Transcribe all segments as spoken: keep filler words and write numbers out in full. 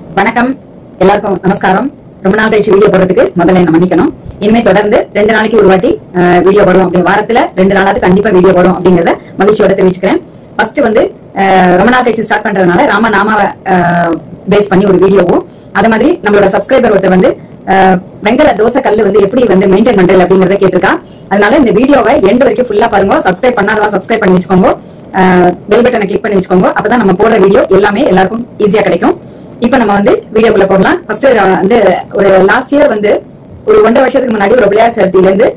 வணக்கம் எல்லாருக்கும் நமஸ்காரம். ரொம்ப நாள் கழிச்சு வீடியோ போடுறதுக்கு முதல்ல என்ன மன்னிக்கணும். இனிமே தொடர்ந்து ரெண்டு நாளைக்கு ஒரு வாட்டி வீடியோ போடும் அப்படி வாரத்துல ரெண்டு நாளாவது கண்டிப்பா வீடியோ போடும் அப்படிங்கறத மகிழ்ச்சியோட தெரிவிச்சுக்கிறேன். ஃபர்ஸ்ட் வந்து ரொம்ப நாள் கழிச்சு ஸ்டார்ட் பண்றதுனால ராம நாமாவை பேஸ் பண்ணி ஒரு வீடியோவும், அதே மாதிரி நம்மளோட சப்ஸ்கிரைபர் ஒருத்தர் வந்து வெங்கல தோசை கல்லு வந்து எப்படி வந்து மெயின்டைன் பண்றது அப்படிங்கறத கேட்டிருக்கா. அதனால இந்த வீடியோவை எண்ட் வரைக்கும் ஃபுல்லா பாருங்க. சப்ஸ்கிரைப் பண்ணாதவா சப்ஸ்கிரைப் பண்ணி வச்சுக்கோங்க, பெல் பட்டனை கிளிக் பண்ணி வச்சுக்கோங்க. அப்பதான் நம்ம போடுற வீடியோ எல்லாமே எல்லாருக்கும் ஈஸியா கிடைக்கும். இப்ப நம்ம வந்து வீடியோக்குள்ள போடலாம். ஃபர்ஸ்ட் வந்து ஒரு லாஸ்ட் இயர் வந்து ஒரு ஒன்றரை வருஷத்துக்கு முன்னாடி ஒரு விளையாட்டு சதுர்த்தியில இருந்து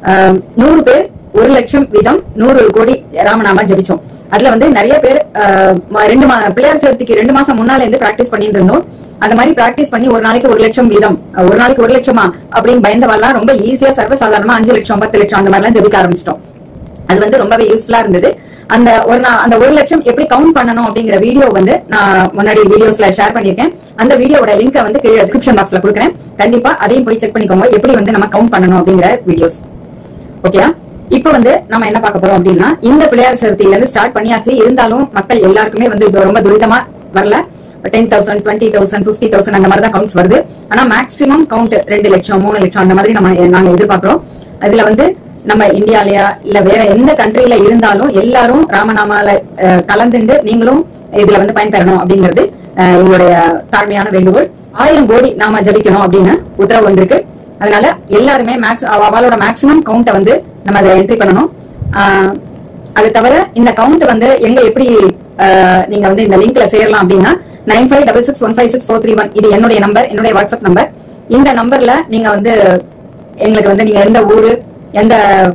நூறு பேர் ஒரு லட்சம் வீதம் நூறு கோடி ராமநாமா ஜபிச்சோம். அதுல வந்து நிறைய பேர் ரெண்டு மா பிள்ளையார் சதுர்த்திக்கு ரெண்டு மாசம் முன்னால இருந்து பிராக்டிஸ் பண்ணிட்டு இருந்தோம். அந்த மாதிரி பிராக்டிஸ் பண்ணி ஒரு நாளைக்கு ஒரு லட்சம் வீதம், ஒரு நாளைக்கு ஒரு லட்சமா அப்படின்னு பயந்தவெல்லாம் ரொம்ப ஈஸியா சர்வசாதாரணமா அஞ்சு லட்சம் பத்து லட்சம் அந்த மாதிரி எல்லாம் ஜபிக்க ஆரம்பிச்சிட்டோம். அது வந்து ரொம்பவே யூஸ்ஃபுல்லா இருந்தது. அந்த ஒரு அந்த ஒரு லட்சம் எப்படி கவுண்ட் பண்ணணும் அப்படிங்கிற வீடியோ வந்து நான் முன்னாடி வீடியோஸ்ல ஷேர் பண்ணிருக்கேன். அந்த வீடியோட லிங்கை வந்து கீழே டிஸ்கிரிப்ஷன் பாக்ஸ்ல கொடுக்குறேன். கண்டிப்பா அதையும் போய் செக் பண்ணிக்கோங்க, எப்படி வந்து நம்ம கவுண்ட் பண்ணணும் அப்படிங்கிற வீடியோஸ். ஓகேயா? இப்ப வந்து நம்ம என்ன பார்க்க போறோம் அப்படின்னா, இந்த பிள்ளையார் சதுர்த்தியில இருந்து ஸ்டார்ட் பண்ணியாச்சு. இருந்தாலும் மக்கள் எல்லாருக்குமே வந்து ரொம்ப துரிதமா வரல. Ten thousand twenty thousand fifty thousand அந்த மாதிரி தான் கவுண்ட்ஸ் வருது. ஆனா மேக்சிமம் கவுண்ட் ரெண்டு லட்சம் மூணு லட்சம் அந்த மாதிரி நம்ம நாங்க எதிர்பார்க்கிறோம். அதுல வந்து நம்ம இந்தியாலயா இல்ல வேற எந்த கண்ட்ரில இருந்தாலும் எல்லாரும் ராமநாமால கலந்துண்டு நீங்களும் இதுல வந்து பயன்பெறணும் அப்படிங்கிறது எங்களுடைய தாழ்மையான வேண்டுகோள். ஆயிரம் கோடி நாம ஜபிக்கணும் அப்படின்னு உத்தரவு வந்திருக்கு. அதனால எல்லாருமே மேக்ஸ் அவளோட மேக்சிமம் கவுண்ட வந்து நம்ம அதை என்ட்ரி பண்ணணும். ஆஹ் அது தவிர இந்த கவுண்ட் வந்து எங்க எப்படி நீங்க வந்து இந்த லிங்க்ல சேரலாம் அப்படின்னா nine five double six one five six four three one இது என்னுடைய நம்பர், என்னுடைய வாட்ஸ்அப் நம்பர். இந்த நம்பர்ல நீங்க வந்து எங்களுக்கு வந்து நீங்க எந்த ஊரு எந்த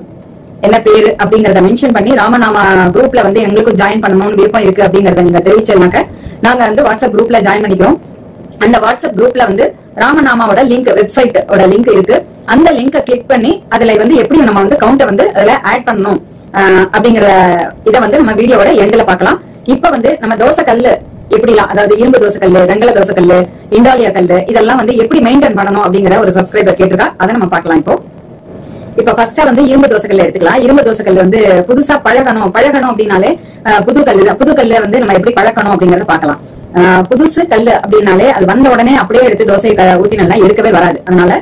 என்ன பேரு அப்படிங்கறத மென்ஷன் பண்ணி ராமநாமா குரூப்ல வந்து எங்களுக்கும் ஜாயின் பண்ணணும்னு விருப்பம் இருக்கு அப்படிங்கறத நீங்க தெரிவிச்சாக்க நாங்க வந்து வாட்ஸ்அப் குரூப்ல ஜாயின் பண்ணிக்கிறோம். அந்த வாட்ஸ்அப் குரூப்ல வந்து ராமநாமாவோட லிங்க், வெப்சைட்டோட லிங்க் இருக்கு. அந்த லிங்கை கிளிக் பண்ணி அதுல வந்து எப்படி நம்ம வந்து கவுண்ட வந்து அதுல ஆட் பண்ணணும் அப்படிங்கிற இதை வந்து நம்ம வீடியோட எண்ட்ல பாக்கலாம். இப்ப வந்து நம்ம தோசை கல்லு எப்படிலாம், அதாவது இரும்பு தோசை கல்லு, வெங்கல தோசை கல்லு, இண்டாலியா கல்லு இதெல்லாம் வந்து எப்படி மெயின்டைன் பண்ணணும் அப்படிங்கிற ஒரு சப்ஸ்கிரைபர் கேட்டிருக்கா. அதை நம்ம பாக்கலாம். இப்போ இப்ப ஃபர்ஸ்டா வந்து இரும்பு தோசைக்கல்ல எடுத்துக்கலாம். இரும்பு தோசைக்கல் வந்து புதுசா பழகணும் பழகணும் அப்படின்னாலே புது கல்லு தான். புது கல்ல வந்து நம்ம எப்படி பழக்கணும் அப்படிங்கறத பாக்கலாம். புதுசு கல்லு அப்படின்னாலே அது வந்த உடனே அப்படியே எடுத்து தோசை ஊத்தினா எடுக்கவே வராது. அதனால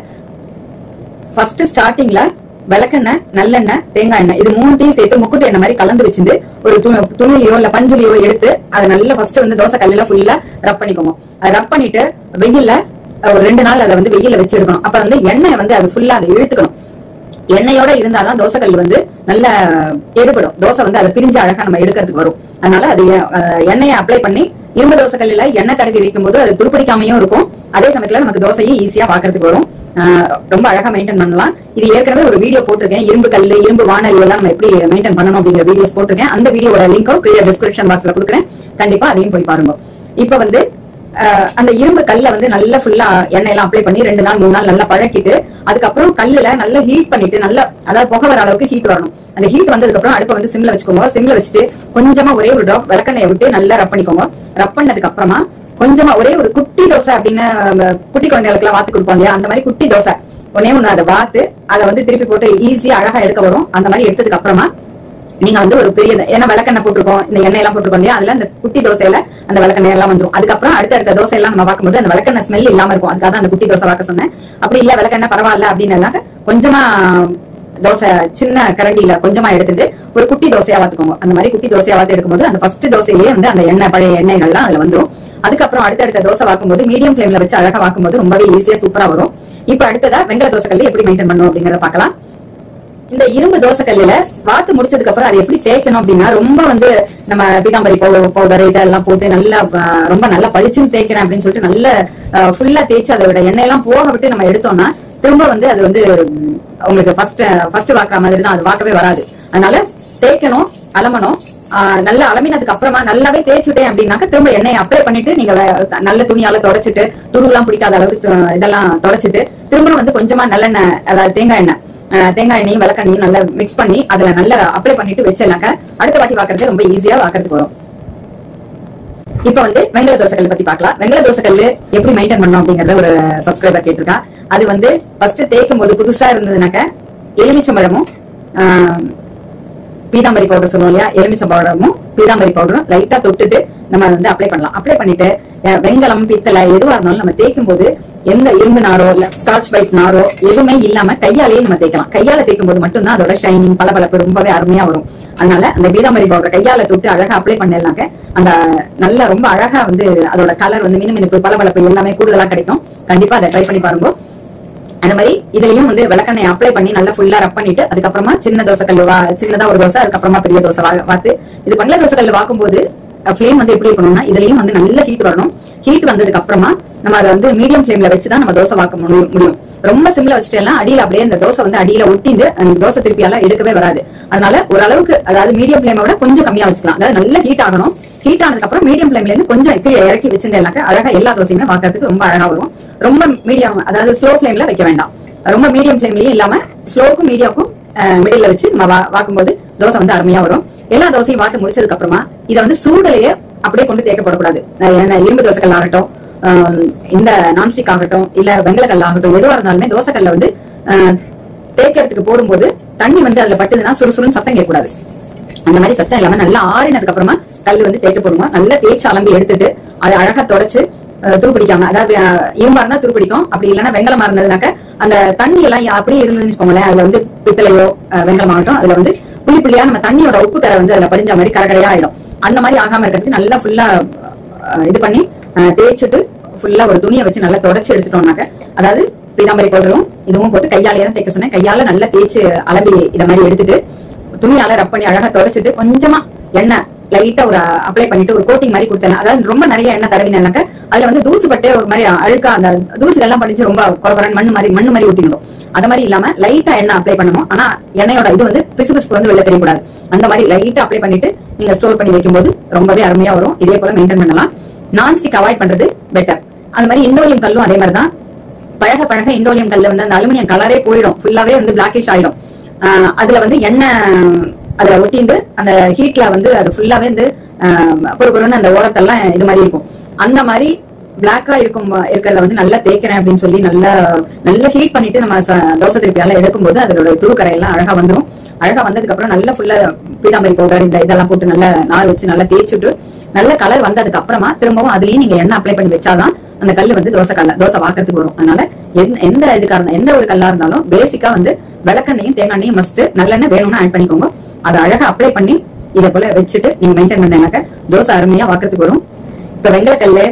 ஃபர்ஸ்ட் ஸ்டார்டிங்ல விளக்கெண்ணெய், நல்லெண்ணெய், தேங்காய் எண்ணெய் இது மூணுத்தையும் சேர்த்து முக்குட்டு எண்ணெய் மாதிரி கலந்து வச்சிருந்து ஒரு துணியோ இல்ல பஞ்சுலியோ எடுத்து அதை நல்லா ஃபர்ஸ்ட் வந்து தோசை கல்லுல ஃபுல்லா ரப் பண்ணிக்கோங்க. அதை ரப் பண்ணிட்டு வெயில்ல ஒரு ரெண்டு நாள் அதை வந்து வெயில வச்சு எடுக்கணும். அப்ப வந்து எண்ணெய் வந்து அது ஃபுல்லா அதை இழுத்துக்கணும். எண்ணெயோட இருந்தாதான் தோசை கல் வந்து நல்ல எடுபடும். தோசை வந்து அதை பிரிஞ்சு அழகா நம்ம எடுக்கிறதுக்கு வரும். அதனால அது எண்ணெயை அப்ளை பண்ணி இரும்பு தோசை கல்லுல எண்ணெய் தடவி வைக்கும் போது அது துருப்பிடிக்காமையும் இருக்கும். அதே சமயத்துல நமக்கு தோசையை ஈஸியா பாக்குறதுக்கு வரும். ரொம்ப அழகா மெயின்டைன் பண்ணலாம். இது ஏற்கனவே ஒரு வீடியோ போட்டிருக்கேன். இரும்பு கல்லு, இரும்பு வானல் எல்லாம் நம்ம எப்படி மெயின்டைன் பண்ணணும் அப்படிங்கிற வீடியோஸ் போட்டிருக்கேன். அந்த வீடியோட லிங்கும் கீழே டிஸ்கிரிப்ஷன் பாக்ஸ்ல கொடுக்குறேன். கண்டிப்பா அதையும் போய் பாருங்க. இப்ப வந்து அந்த இரும்பு கல்ல வந்து நல்லா ஃபுல்லா எண்ணெய் எல்லாம் அப்ளை பண்ணி ரெண்டு நாள் மூணு நாள் நல்லா பழக்கிட்டு அதுக்கப்புறம் கல்லுல நல்லா ஹீட் பண்ணிட்டு நல்லா அதாவது புகை வர அளவுக்கு ஹீட் வரணும். அந்த ஹீட் வந்ததுக்கு அப்புறம் அடுப்பை வந்து சிம்ல வச்சுக்கோங்க. சிம்ல வச்சுட்டு கொஞ்சமா ஒரே ஒரு டிராப் விளக்கெண்ணெயை விட்டு நல்லா ரப் பண்ணிக்கோங்க. ரப் பண்ணதுக்கு அப்புறமா கொஞ்சமா ஒரே ஒரு குட்டி தோசை அப்படின்னு குட்டி குழந்தைகளுக்கு எல்லாம் வாத்து கொடுப்போம் இல்லையா, அந்த மாதிரி குட்டி தோசை ஒன்னே ஒண்ணு அதை வாத்து அதை வந்து திருப்பி போட்டு ஈஸியா அழகா எடுக்க வரும். அந்த மாதிரி எடுத்ததுக்கு அப்புறமா நீங்க வந்து ஒரு பெரிய ஏன்னா விளக்கெண்ணெய் போட்டிருக்கோம், இந்த எண்ணெய் எல்லாம் போட்டிருக்கோம் இல்லையா, அதுல அந்த குட்டி தோசையில அந்த விளக்கெண்ணெய் எல்லாம் வந்துடும். அதுக்கப்புறம் அடுத்த அடுத்த தோசை எல்லாம் நம்ம பார்க்கும்போது அந்த விளக்கெண்ணெய் ஸ்மெல் இல்லாம இருக்கும். அதுக்காக அந்த குட்டி தோசை வாக்க சொன்னேன். அப்படி இல்ல விளக்கெண்ணெய் பரவாயில்ல அப்படின்னு கொஞ்சமா தோசை சின்ன கரண்டியில கொஞ்சமா எடுத்துட்டு ஒரு குட்டி தோசையா வாத்துக்கோங்க. அந்த மாதிரி குட்டி தோசையா வாத்து எடுக்கும்போது அந்த ஃபர்ஸ்ட் தோசையிலேயே வந்து அந்த எண்ணெய் பழைய எண்ணெய்கள்லாம் அதுல வந்துடும். அதுக்கப்புறம் அடுத்தடுத்த தோசை வாக்கும்போது மீடியம் ஃபிளேம்ல வச்சு அழகா வாக்கும்போது ரொம்பவே ஈஸியா சூப்பரா வரும். இப்ப அடுத்ததா வெங்கல தோசை கல்லு எப்படி மெயின்டைன் பண்ணணும் அப்படிங்கறத பாக்கலாம். இந்த இரும்பு தோசை கல்லுல வாத்து முடிச்சதுக்கு அப்புறம் அதை எப்படி தேய்க்கணும் அப்படின்னா ரொம்ப வந்து நம்ம பீதாம்பரி பவுடர் இதெல்லாம் போட்டு நல்லா ரொம்ப நல்லா பளிச்சுன்னு தேய்க்கிறேன் அப்படின்னு சொல்லிட்டு நல்ல ஃபுல்லா தேய்ச்சி அதோட எண்ணெய் எல்லாம் போக விட்டு நம்ம எடுத்தோம்னா திரும்ப வந்து அது வந்து உங்களுக்கு ஃபர்ஸ்ட் ஃபர்ஸ்ட் வாக்குற மாதிரி தான், அது வாக்கவே வராது. அதனால தேய்க்கணும், அலமணும். ஆஹ் நல்லா அலமினதுக்கு அப்புறமா நல்லாவே தேய்ச்சுட்டேன் அப்படின்னாக்க திரும்ப எண்ணெயை அப்ளை பண்ணிட்டு நீங்க நல்ல துணியால தொடச்சிட்டு துருவெல்லாம் பிடிக்காத அளவுக்கு இதெல்லாம் தொடச்சிட்டு திரும்ப வந்து கொஞ்சமா நல்லெண்ணெய் அதாவது தேங்காய் எண்ணெய் தேங்காய் எண்ணெயும் விளக்கெண்ணையும் நல்லா மிக்ஸ் பண்ணி அதுல நல்லா அப்ளை பண்ணிட்டு வச்சிடலாங்க. அடுத்த வாட்டி வாக்குறது ரொம்ப ஈஸியா வாக்குறதுக்கு வரும். இப்ப வந்து வெங்கல தோசை கல் பத்தி பாக்கலாம். வெங்கல தோசை கல்லு எப்படி மெயின்டைன் பண்ணணும் அப்படிங்கறத ஒரு சப்ஸ்கிரைபர் கேட்டிருக்கா. அது வந்து ஃபர்ஸ்ட் தேய்க்கும் போது புதுசா இருந்ததுனாக்க எலுமிச்சம்பழமும் பீதாம்பரி பவுடர் சொல்லுவோம் இல்லையா, எலுமிச்சை பவுடரும் பீதாம்பரி பவுடரும் லைட்டா தொட்டுட்டு நம்ம வந்து அப்ளை பண்ணலாம். அப்ளை பண்ணிட்டு வெங்கலம் பித்தளை எதுவா இருந்தாலும் நம்ம தேய்க்கும் போது எந்த இரும்பு நாரோ இல்ல ஸ்காட்ச் பைட் நாரோ எதுவுமே இல்லாம கையாலேயே நம்ம தேய்க்கலாம். கையால தேய்க்கும் போது மட்டும்தான் அதோட ஷைனிங் பளபளப்பு ரொம்பவே அருமையா வரும். அதனால அந்த பீதாம்பரி பவுடர் கையால தொட்டு அழகா அப்ளை பண்ணிடலாங்க. அந்த நல்ல ரொம்ப அழகா வந்து அதோட கலர் வந்து மினுமினுப்பு பளபளப்பு எல்லாமே கூடுதலா கிடைக்கும். கண்டிப்பா அதை ட்ரை பண்ணி பாருங்க. அந்த மாதிரி இதுலயும் வந்து விளக்கெண்ணெய் அப்ளை பண்ணி நல்லா ஃபுல்லா ரப் பண்ணிட்டு அதுக்கப்புறமா சின்ன தோசை கல்லு வா சின்னதா ஒரு தோசை அதுக்கப்புறமா பெரிய தோசை வாத்து இது பண்ணல தோசை கல்லு வாக்கும் போது ஃபிளேம் வந்து எப்படி இருக்கணும்னா இதுலயும் வந்து நல்ல ஹீட் வரணும். ஹீட் வந்ததுக்கு அப்புறமா நம்ம அதை வந்து மீடியம் ஃபிளேம்ல வச்சுதான் நம்ம தோசை வாக்க முடியும். ரொம்ப சிம்ல வச்சுட்டேன்னா அடியில அப்படியே அந்த தோசை வந்து அடியில ஒட்டிட்டு அந்த தோசை திருப்பியால எடுக்கவே வராது. அதனால ஓரளவுக்கு அதாவது மீடியம் ஃபிளேமை விட கொஞ்சம் கம்மியா வச்சுக்கலாம். அதாவது நல்ல ஹீட் ஆகணும். ஹீட் ஆனதுக்கு அப்புறம் மீடியம் ஃபிளேம்ல இருந்து கொஞ்சம் கீழே இறக்கி வச்சிருந்தேன்னாக்க அழகா எல்லா தோசையுமே வாக்குறதுக்கு ரொம்ப அழகா வரும். ரொம்ப மீடியம் அதாவது ஸ்லோ ஃபிளேம்ல வைக்க வேண்டாம். ரொம்ப மீடியம் ஃபிளேம்லயே இல்லாம ஸ்லோக்கும் மீடியாவுக்கும் மிடில் வச்சு நம்ம வாக்கும் போது தோசை வந்து அருமையா வரும். எல்லா தோசையும் வாத்து முடிச்சதுக்கு அப்புறமா இதை வந்து சூடலையே அப்படியே கொண்டு தேய்க்கப்படக்கூடாது. இரும்பு தோசைகள் ஆகட்டும், இந்த நான்ஸ்டிக் ஆகட்டும், இல்ல வெங்கலக்கல் ஆகட்டும், எதுவா இருந்தாலுமே தோசைக்கல்ல வந்து தேய்க்கிறதுக்கு போடும்போது தண்ணி வந்து அதுல பட்டுதுன்னா சுறுசுறுன்னு சத்தம் கேட்கக்கூடாது. அந்த மாதிரி சத்தம் இல்லாம நல்லா ஆறினதுக்கு அப்புறமா கல் வந்து தேய்க்க போடுமா. நல்லா தேய்ச்சி அலம்பி எடுத்துட்டு அதை அழகா தொடச்சு துருப்பிடிக்காம அதாவது இரும்பா இருந்தா துருப்பிடிக்கும். அப்படி இல்லைன்னா வெங்கலமா இருந்ததுனாக்க அந்த தண்ணி எல்லாம் அப்படியே இருந்ததுன்னு வச்சுக்கோங்களேன், அதுல வந்து பித்தளையோ வெங்கலமாகட்டும் அதுல வந்து புளி புளியா நம்ம தண்ணியோட உப்பு கரை வந்து அதுல படிஞ்ச மாதிரி கரகரையா ஆயிடும். அந்த மாதிரி ஆகாம இருக்கிறதுக்கு நல்லா ஃபுல்லா இது பண்ணி தேய்ச்சிட்டு ஃபுல்லா ஒரு துணியை வச்சு நல்லா தொடச்சு எடுத்துட்டோம்னாக்க அதாவது பீதாம்பரி பவுடரும் இதுவும் போட்டு கையாலேயே தான் தேய்க்க சொன்னேன். கையால நல்லா தேய்ச்சி அலம்பி இதை மாதிரி எடுத்துட்டு துணியால ரப் பண்ணி அழகா தொடச்சிட்டு கொஞ்சமா எண்ணெய் லைட்டா ஒரு அப்ளை பண்ணிட்டு ஒரு கோட்டிங் மாதிரி கொடுத்தேன். அதாவது ரொம்ப நிறைய எண்ணெய் தடவினாக்க அதுல வந்து தூசு பட்டே ஒரு மாதிரி அழுக்கா அந்த தூசு எல்லாம் படிச்சு ரொம்ப குறகுறன்னு மண்ணு மாதிரி மண்ணு மாதிரி ஊட்டிடும். அந்த மாதிரி இல்லாம லைட்டா எண்ணெய் அப்ளை பண்ணணும். ஆனா எண்ணெயோட இது வந்து பிசு பிசுப்பு வந்து வெளில தெரியக்கூடாது. அந்த மாதிரி லைட்டா அப்ளை பண்ணிட்டு நீங்க ஸ்டோர் பண்ணி வைக்கும் போது ரொம்பவே அருமையா வரும். இதே போல மெயின்டைன் பண்ணலாம். நான்ஸ்டிக் அவாய்ட் பண்றது பெட்டர். அந்த மாதிரி இண்டோலியம் கல்லும் அதே மாதிரிதான். பழக பழக இண்டோலியம் கல்ல வந்து அந்த அலுமினியம் கலரே போயிடும், ஃபுல்லாவே வந்து பிளாக்கிஷ் ஆயிடும். ஆஹ் அதுல வந்து எண்ணெய் அதுல ஒட்டிட்டு அந்த ஹீட்ல வந்து அது ஃபுல்லாவே வந்து பொறுப்பொருன்னு அந்த ஓரத்தெல்லாம் இது மாதிரி இருக்கும். அந்த மாதிரி பிளாக்கா இருக்கும் இருக்கிறத வந்து நல்லா தேய்க்கிறேன் அப்படின்னு சொல்லி நல்லா நல்லா ஹீட் பண்ணிட்டு நம்ம தோசை திருப்பியால எடுக்கும் போது அதோட துருக்கரை எல்லாம் அழகா வந்துடும். அழகா வந்ததுக்கு அப்புறம் நல்லா ஃபுல்லா பீதாம்பரி பவுடர் இந்த இதெல்லாம் போட்டு நல்லா நார் வச்சு நல்லா தேய்ச்சிட்டு நல்ல கலர் வந்ததுக்கு அப்புறமா திரும்பவும் அதுலயும் நீங்க எண்ணெய் அப்ளை பண்ணி வச்சாதான் அந்த கல்லு வந்து தோசை கல்ல தோசை வாக்கிறதுக்கு வரும். அதனால எந்த இதுக்கா இருந்தா எந்த ஒரு கல்லா இருந்தாலும் பேசிக்கா வந்து விளக்கெண்ணையும் தேங்காய் மஸ்ட் நல்லெண்ணெய் வேணும்னு ஆட் பண்ணிக்கோங்க. அதை அழகா அப்ளை பண்ணி இதை போல வச்சுட்டு நீங்க மெயின்டைன் பண்ணாக்க தோசை அருமையா வாக்கிறதுக்கு வரும். இப்ப வெங்கலக்கல்லு,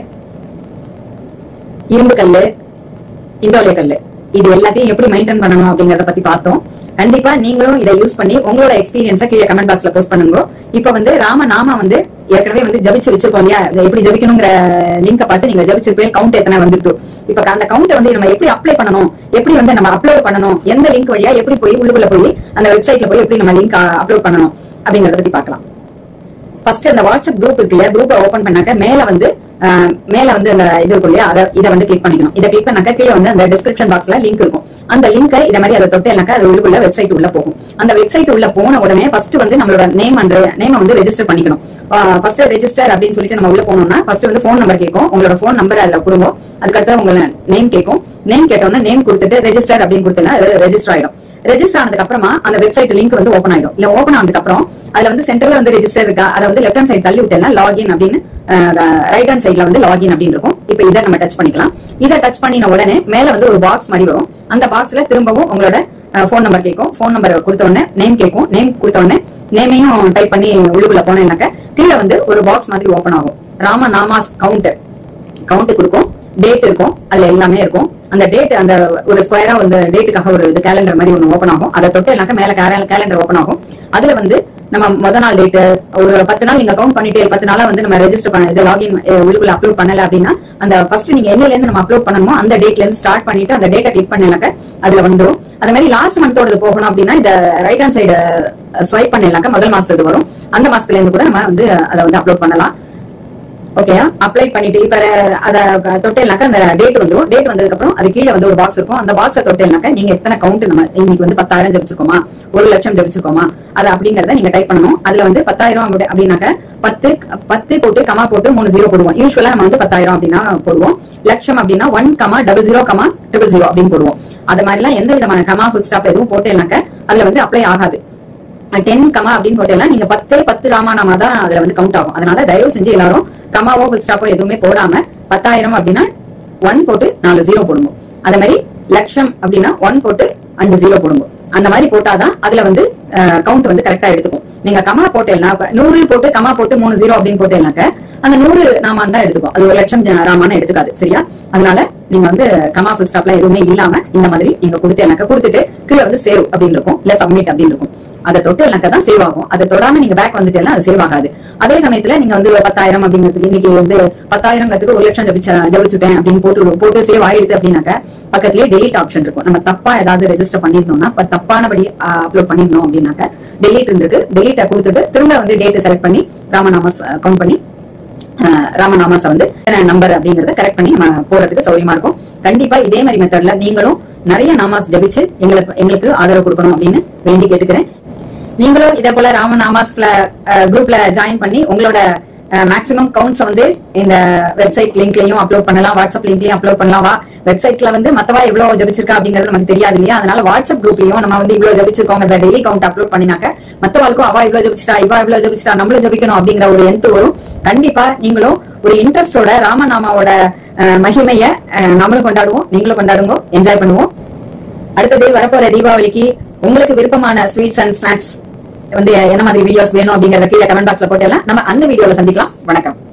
இரும்பு கல்லு, இண்டோலிய கல்லு இது எல்லாத்தையும் எப்படி மெயின்டைன் பண்ணணும் அப்படிங்கறத பத்தி பார்த்தோம். கண்டிப்பா நீங்களும் இதை யூஸ் பண்ணி உங்களோட எக்ஸ்பீரியன்ஸை கீழே கமெண்ட் பாக்ஸ்ல போஸ்ட் பண்ணுங்க. இப்ப வந்து ராம நாம வந்து ஏற்கனவே வந்து ஜபிச்சு வச்சிருப்போம் இல்லையா, எப்படி ஜபிக்கணுங்கிற லிங்கை பார்த்து நீங்க ஜபிச்சிருப்பேன். கவுண்ட் எத்தனை வந்துட்டு இப்ப அந்த கவுண்டை வந்து நம்ம எப்படி அப்ளை பண்ணணும், எப்படி வந்து நம்ம அப்லோட் பண்ணணும், எந்த லிங்க் வழியா எப்படி போய் உள்ளுக்குள்ள போய் அந்த வெப்சைட்ல போய் எப்படி நம்ம லிங்க் அப்லோட் பண்ணணும் அப்படிங்கறத பத்தி பார்க்கலாம். ஃபர்ஸ்ட் அந்த வாட்ஸ்அப் குரூப் இருக்கு இல்லையா, குரூப்பை ஓபன் பண்ணாக்க மேல வந்து மேல வந்து அந்த இது இருக்கும் இல்லையா, அதை இதை வந்து கிளிக் பண்ணிக்கணும். இதை கிளிக் பண்ணாக்க கீழே வந்து அந்த டிஸ்கிரிப்ஷன் பாக்ஸ்ல லிங்க் இருக்கும். அந்த லிங்கை இதை மாதிரி அதை தொட்டேனாக்கா அது உள்ளுக்குள்ள வெப்சைட் உள்ள போகும். அந்த வெப்சைட் உள்ள போன உடனே ஃபர்ஸ்ட் வந்து நம்மளோட நேம் அண்ட் நேம் வந்து ரெஜிஸ்டர் பண்ணிக்கணும். ஃபர்ஸ்ட் ரெஜிஸ்டர் அப்படின்னு சொல்லிட்டு நம்ம உள்ள போனோம்னா ஃபர்ஸ்ட் வந்து போன் நம்பர் கேட்கும். உங்களோட போன் நம்பர் அதுல கொடுங்க. அதுக்கடுத்து உங்களோட நேம் கேட்கும். நேம் கேட்டோம்னா நேம் கொடுத்துட்டு ரெஜிஸ்டர் அப்படின்னு கொடுத்தா ரெஜிஸ்டர் ஆயிடும். ரெஜிஸ்டர் ஆனதுக்கு அப்புறமா அந்த வெப்சைட் லிங்க் வந்து ஓபன் ஆயிடும். இல்ல ஓபன் ஆனதுக்கு அப்புறம் அதுல வந்து சென்டர்ல வந்து ரெஜிஸ்டர் இருக்கா, அதை வந்து லெஃப்ட் ஹேண்ட் சைடு தள்ளி விட்டேன்னா லாகின் அப்படின்னு ரைட் ஹேண்ட் சைட்ல வந்து லாகின் அப்படின்னு இருக்கும். இப்ப இதை நம்ம டச் பண்ணிக்கலாம். இதை டச் பண்ணின உடனே மேல வந்து ஒரு பாக்ஸ் மாதிரி வரும். அந்த பாக்ஸ்ல திரும்பவும் உங்களோட போன் நம்பர் கேட்கும். போன் நம்பர் கொடுத்த உடனே நேம் கேட்கும். நேம் கொடுத்த உடனே நேமையும் டைப் பண்ணி உள்ளுக்குள்ள போனேன்னாக்க கீழே வந்து ஒரு பாக்ஸ் மாதிரி ஓபன் ஆகும். ராம நாமாஸ் கவுண்ட் கவுண்ட் கொடுக்கும். டேட் இருக்கும், அதுல எல்லாமே இருக்கும். அந்த டேட் அந்த ஒரு ஸ்கொயரா வந்து டேட்டுக்காக ஒரு இது கேலண்டர் மாதிரி ஒண்ணு ஓபன் ஆகும். அதை தொட்டு எல்லாக்க மேல கேலண்டர் ஓபன் ஆகும். அதுல வந்து நம்ம முத நாள் டேட் ஒரு பத்து நாள் நீங்க கவுண்ட் பண்ணிட்டு பத்து நாளா வந்து நம்ம ரெஜிஸ்டர் பண்ண இது லாகின் உள்ளுக்குள்ள அப்லோட் பண்ணல அப்படின்னா அந்த ஃபர்ஸ்ட் நீங்க என்னல இருந்து நம்ம அப்லோட் பண்ணணுமோ அந்த டேட்ல இருந்து ஸ்டார்ட் பண்ணிட்டு அந்த டேட்டை கிளிக் பண்ணலாக்க அதுல வந்துடும். அதே மாதிரி லாஸ்ட் மந்தோட போகணும் அப்படின்னா இந்த ரைட் ஹேண்ட் சைடு ஸ்வைப் பண்ணலாக்க முதல் மாசத்துக்கு வரும். அந்த மாசத்துல இருந்து கூட நம்ம வந்து அதை வந்து அப்லோட் பண்ணலாம். ஓகேயா, அப்ளை பண்ணிட்டு இப்ப அதை தொட்டேனாக்க அந்த டேட் வந்துடும். டேட் வந்ததுக்கு அப்புறம் அது கீழே வந்து ஒரு பாக்ஸ் இருக்கும். அந்த பாக்ஸை தொட்டேனாக்க நீங்க எத்தனை கவுண்ட் நம்ம இன்னைக்கு வந்து பத்தாயிரம் ஜபிச்சிருக்கோமா, ஒரு லட்சம் ஜபிச்சிருக்கோமா, அது அப்படிங்கறத நீங்க டைப் பண்ணணும். அதுல வந்து பத்தாயிரம் அப்படின்னாக்க பத்து பத்து போட்டு கமா போட்டு மூணு ஜீரோ போடுவோம். யூஸ்வலா நம்ம வந்து பத்தாயிரம் அப்படின்னா போடுவோம். லட்சம் அப்படின்னா one comma double zero comma triple zero அப்படின்னு போடுவோம். அது மாதிரி எல்லாம் எந்த விதமான கமா ஃபுல் ஸ்டாப் எதுவும் போட்டேனாக்க அதுல வந்து அப்ளை ஆகாது. டென் கமா அப்படின்னு போட்டேன்னா நீங்க பத்தே பத்து ராமநாமா தான் அதுல வந்து கவுண்ட் ஆகும். அதனால தயவு செஞ்சு எல்லாரும் கமாவோ ஃபுல் ஸ்டாப்போ எதுவுமே போடாம பத்தாயிரம் அப்படின்னா ஒன் போட்டு நாலு ஜீரோ போடுங்க. அதே மாதிரி லட்சம் அப்படின்னா ஒன் போட்டு அஞ்சு ஜீரோ போடுங்க. அந்த மாதிரி போட்டாதான் அதுல வந்து கவுண்ட் வந்து கரெக்டா எடுத்துக்கும். நீங்க கமா போட்டேன்னா நூறு போட்டு கமா போட்டு மூணு ஜீரோ அப்படின்னு போட்டேன்னாக்க அந்த நூறு ராமான் தான் எடுத்துக்கும். அது ஒரு லட்சம் ராமான்னு எடுத்துக்காது. சரியா? அதனால நீங்க வந்து கமா ஃபுல் ஸ்டாப்ல எதுவுமே இல்லாம இந்த மாதிரி நீங்க கொடுத்தேனாக்க கொடுத்துட்டு கீழே வந்து சேவ் அப்படின்னு இருக்கும், இல்ல சப்மிட் அப்படின்னு இருக்கும். அதை தொட்டேனாக்க தான் சேவ் ஆகும். அதை தொடாம நீங்க பேக் வந்துட்டேன்னா அது சேவ் ஆகாது. அதே சமயத்துல நீங்க வந்து பத்தாயிரம் அப்படிங்கிறதுக்கு இன்னைக்கு வந்து பத்தாயிரம் கத்துக்கு ஒரு லட்சம் ஜபிச்ச ஜபிச்சுட்டேன் அப்படின்னு போட்டு போட்டு சேவ் ஆயிடுது அப்படின்னாக்க பக்கத்துலயே டெலிட் ஆப்ஷன் இருக்கும். நம்ம தப்பா ஏதாவது ரெஜிஸ்டர் பண்ணிருந்தோம்னா தப்பானபடி அப்லோட் பண்ணிருந்தோம் அப்படின்னாக்க டெலிட் இருக்கு. டெலிட்டை கொடுத்துட்டு திரும்ப வந்து டேட் செலக்ட் பண்ணி ராமநாமஸ் கவுண்ட் பண்ணி ராமநாமாஸ் வந்து நம்பர் அப்படிங்கறத கரெக்ட் பண்ணி நம்ம போறதுக்கு சௌரியமா இருக்கும். கண்டிப்பா இதே மாதிரி மெத்தட்ல நீங்களும் நிறைய நாமாஸ் ஜபிச்சு எங்களுக்கு எங்களுக்கு ஆதரவு கொடுக்கணும் அப்படின்னு வேண்டி கேட்டுக்கிறேன். நீங்களும் இதே போல ராமநாமாஸ்ல குரூப்ல ஜாயின் பண்ணி உங்களோட மேக்ஸிமம் கவுண்ட்ஸ் வந்து இந்த வெப்சைட் லிங்க்லயும் அப்லோட் பண்ணலாம், வாட்ஸ்அப் லிங்க்லயும் அப்லோட் பண்ணலாம். வெப்சைட்ல வந்து மத்தவா எவ்வளவு ஜபிச்சிருக்கா அப்படிங்கிறது நமக்கு தெரியாது இல்லையா? அதனால வாட்ஸ்அப் குரூப்லயும் நம்ம வந்து இவ்வளவு ஜபிச்சிருக்கோம் டெய்லி கவுண்ட் அப்லோட் பண்ணினாக்க மத்தவாளுக்கும் அவா இவ்வளவு ஜபிச்சிட்டா இவா இவ்வளவு ஜபிச்சிட்டா நம்மளும் ஜபிக்கணும் அப்படிங்கிற ஒரு எந்த வரும். கண்டிப்பா நீங்களும் ஒரு இன்ட்ரெஸ்டோட ராமநாமாவோட மகிமைய நம்மளும் கொண்டாடுவோம், நீங்களும் கொண்டாடுங்க, என்ஜாய் பண்ணுவோம். அடுத்தது வரப்போற தீபாவளிக்கு உங்களுக்கு விருப்பமான ஸ்வீட்ஸ் அண்ட் ஸ்நாக்ஸ் வந்து என்ன மாதிரி வீடியோஸ் வேணும் அப்படிங்கறத கீழே கமெண்ட் பாக்ஸ்ல போட்டெல்லாம் நம்ம அந்த வீடியோல சந்திக்கலாம். வணக்கம்.